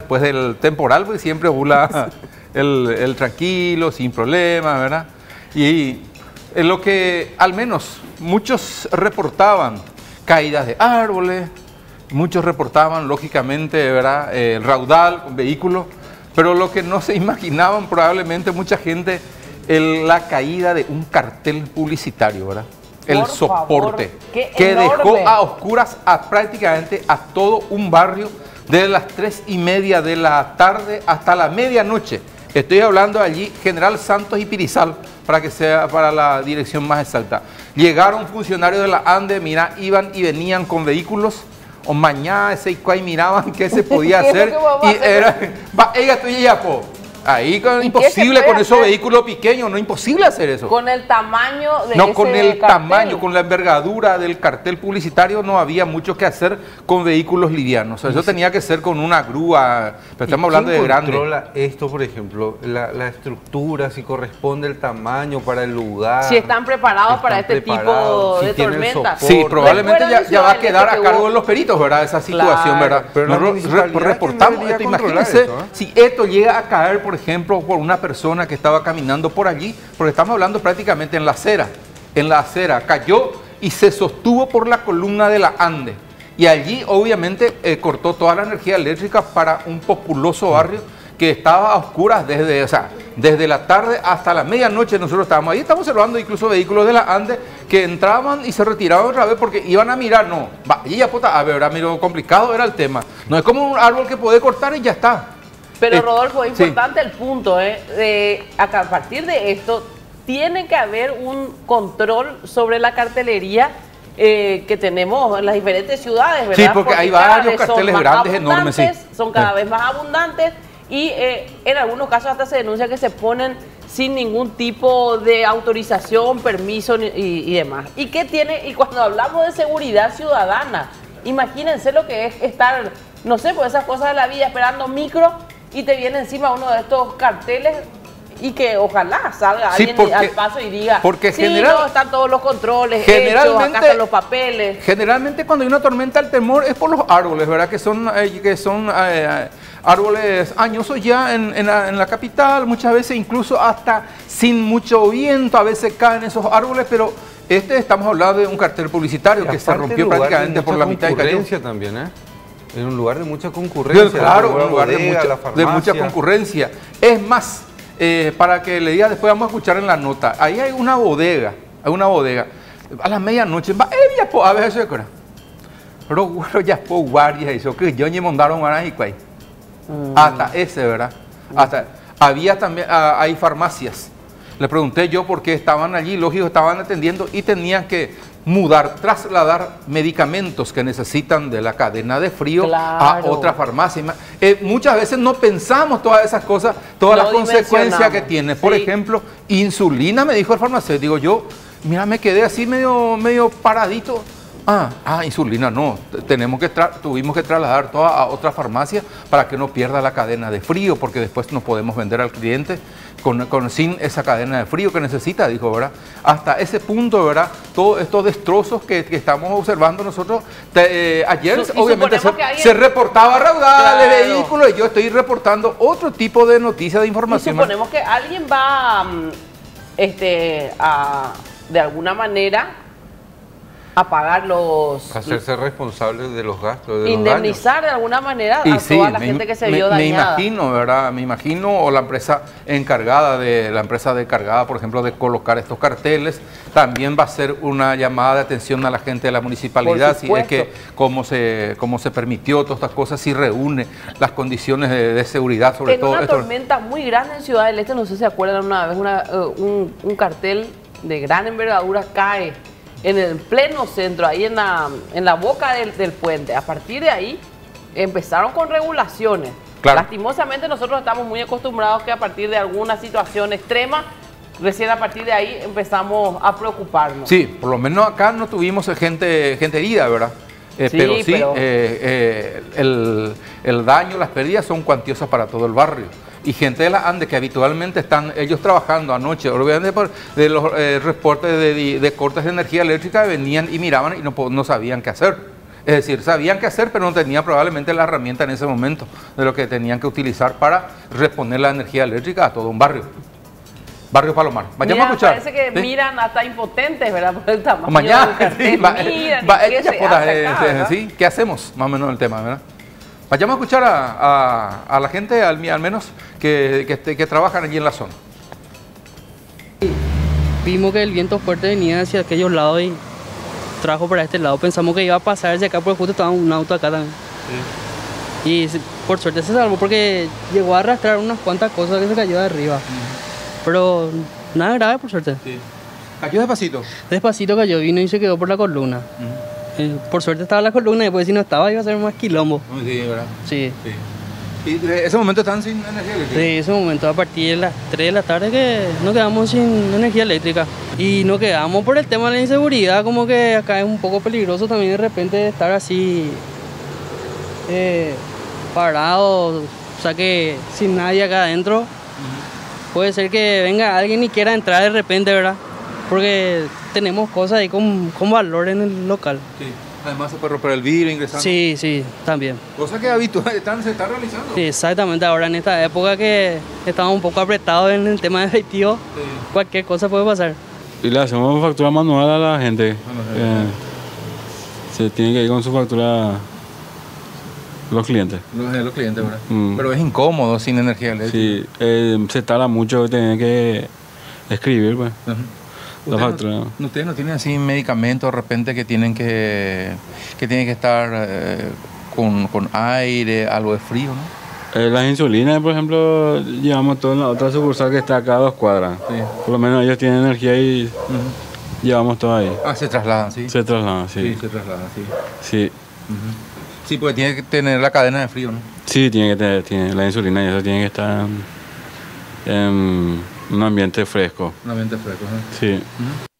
después del temporal, pues siempre bula el tranquilo, sin problemas, ¿verdad? Y en lo que al menos muchos reportaban caídas de árboles, muchos reportaban lógicamente, ¿verdad?, el raudal con vehículos, pero lo que no se imaginaban probablemente mucha gente, la caída de un cartel publicitario, ¿verdad? El soporte, que dejó a oscuras prácticamente a todo un barrio desde las 3:30 de la tarde hasta la medianoche. Estoy hablando allí General Santos y Pirizal, para que sea para la dirección más exacta. Llegaron funcionarios de la ANDE, mira, iban y venían con vehículos, o mañana ese y miraban qué se podía hacer, y era, ella estoy ya, po. Ahí imposible con esos vehículos pequeños, no imposible hacer eso. Con el tamaño de No, con el tamaño, con la envergadura del cartel publicitario no había mucho que hacer con vehículos livianos. Eso tenía que ser con una grúa, pero estamos hablando de grandes. ¿Quién controla esto, por ejemplo? La estructura, si corresponde el tamaño para el lugar. Si están preparados para este tipo de tormentas. Sí, probablemente ya va a quedar a cargo de los peritos, ¿verdad? Esa situación, ¿verdad? Pero nosotros reportamos esto. Imagínense si esto llega a caer, por ejemplo, por una persona que estaba caminando por allí, porque estamos hablando prácticamente en la acera, cayó y se sostuvo por la columna de la ANDE. Y allí, obviamente, cortó toda la energía eléctrica para un populoso barrio que estaba a oscuras desde la tarde hasta la medianoche. Nosotros estábamos ahí, estamos observando incluso vehículos de la ANDE que entraban y se retiraban otra vez porque iban a mirar. No, y ya, a ver, era medio complicado, era el tema. No es como un árbol que puede cortar y ya está. Pero Rodolfo, es importante el punto, a partir de esto tiene que haber un control sobre la cartelería que tenemos en las diferentes ciudades, ¿verdad? Sí, porque hay varios carteles grandes, enormes, sí. Son cada vez más abundantes y en algunos casos hasta se denuncia que se ponen sin ningún tipo de autorización, permiso y demás. ¿Y qué tiene? Y cuando hablamos de seguridad ciudadana, imagínense lo que es estar, no sé, por esas cosas de la vida, esperando micro y te viene encima uno de estos carteles y que ojalá salga alguien al paso y diga, no, están todos los controles hechos, acá están los papeles. Generalmente cuando hay una tormenta el temor es por los árboles, ¿verdad? Que son árboles añosos ya en la capital, muchas veces incluso hasta sin mucho viento, a veces caen esos árboles, pero estamos hablando de un cartel publicitario que se rompió prácticamente por la mitad y cayó. También, en un lugar de mucha concurrencia. Claro, un lugar de mucha concurrencia. Es más, para que le diga, después vamos a escuchar en la nota, ahí hay una bodega, a las medianoche, a veces, pero bueno, ya por guardias, eso que yo ni mandaron a Najicuay. Hasta ese, ¿verdad? Hasta, había también, hay farmacias. Le pregunté yo por qué estaban allí, lógico, estaban atendiendo y tenían que trasladar medicamentos que necesitan de la cadena de frío a otra farmacia. Muchas veces no pensamos todas esas cosas, todas las consecuencias que tiene. Por ejemplo, insulina, me dijo el farmacéutico. Yo, mira, me quedé así medio paradito. Insulina no, tuvimos que trasladar toda a otra farmacia para que no pierda la cadena de frío, porque después no podemos vender al cliente sin esa cadena de frío que necesita, dijo, ¿verdad? Hasta ese punto, ¿verdad? Todos estos destrozos que estamos observando nosotros, ayer obviamente se reportaba raudales de vehículos y yo estoy reportando otro tipo de noticias de información. Y suponemos que alguien va de alguna manera a pagar hacerse responsable de los gastos, de indemnizar de alguna manera a toda la gente que se vio dañada. Me imagino, ¿verdad? Me imagino, o la empresa encargada, por ejemplo, de colocar estos carteles, también va a ser una llamada de atención a la gente de la municipalidad, si es que cómo se permitió todas estas cosas, si reúne las condiciones de seguridad, sobre todo. En una tormenta muy grande en Ciudad del Este, no sé si se acuerdan una vez, un cartel de gran envergadura cae en el pleno centro, ahí en la boca del puente. A partir de ahí empezaron con regulaciones. Claro. Lastimosamente nosotros estamos muy acostumbrados que a partir de alguna situación extrema, recién a partir de ahí empezamos a preocuparnos. Sí, por lo menos acá no tuvimos gente herida, ¿verdad? Pero el daño, las pérdidas son cuantiosas para todo el barrio. Y gente de la ANDE que habitualmente están ellos trabajando anoche, obviamente de los reportes de cortes de energía eléctrica, venían y miraban y no sabían qué hacer. Es decir, sabían qué hacer, pero no tenían probablemente la herramienta en ese momento de lo que tenían que utilizar para responder la energía eléctrica a todo un barrio. Barrio Palomar. Vayamos a escuchar. Parece que miran hasta impotentes, ¿verdad? Por el tamaño mañana, del cartel. ¿sí? ¿Qué hacemos? Más o menos el tema, ¿verdad? Vayamos a escuchar a la gente, al menos, que trabajan allí en la zona. Vimos que el viento fuerte venía hacia aquellos lados y trajo para este lado. Pensamos que iba a pasar hacia acá, porque justo estaba un auto acá también. Sí. Y por suerte se salvó porque llegó a arrastrar unas cuantas cosas que se cayó de arriba. Pero nada grave, por suerte. Sí. ¿Cayó despacito? Despacito cayó, vino y se quedó por la columna. Por suerte estaba la columna y después si no estaba iba a ser más quilombo. Sí, ¿verdad? Sí. ¿Y de ese momento están sin energía eléctrica? Sí, ese momento, a partir de las 3 de la tarde que nos quedamos sin energía eléctrica. Y nos quedamos por el tema de la inseguridad, como que acá es un poco peligroso también de repente estar así parado, o sea que sin nadie acá adentro. Puede ser que venga alguien y quiera entrar de repente, ¿verdad? Porque tenemos cosas ahí con valor en el local. Sí. Además se puede romper el vidrio ingresando. Sí, sí, también. Cosa que habitualmente se está realizando. Sí, exactamente, ahora en esta época que estamos un poco apretados en el tema de efectivo, cualquier cosa puede pasar. Y le hacemos factura manual a la gente. Se tiene que ir con su factura los clientes. Los clientes, ¿verdad? Pero es incómodo sin energía eléctrica. Sí, se tarda mucho, tener que escribir, pues. La factura. ¿Ustedes no tienen así medicamentos de repente que tienen que estar con aire, algo de frío, no? Las insulinas, por ejemplo, llevamos todo en la otra sucursal que está acá a 2 cuadras. Sí. Por lo menos ellos tienen energía y llevamos todo ahí. Ah, se trasladan, sí. Se trasladan, sí. Sí, se trasladan, sí. Sí. Sí, porque tiene que tener la cadena de frío, ¿no? Sí, tiene la insulina y eso tiene que estar en un ambiente fresco. Un ambiente fresco, ¿no? Sí.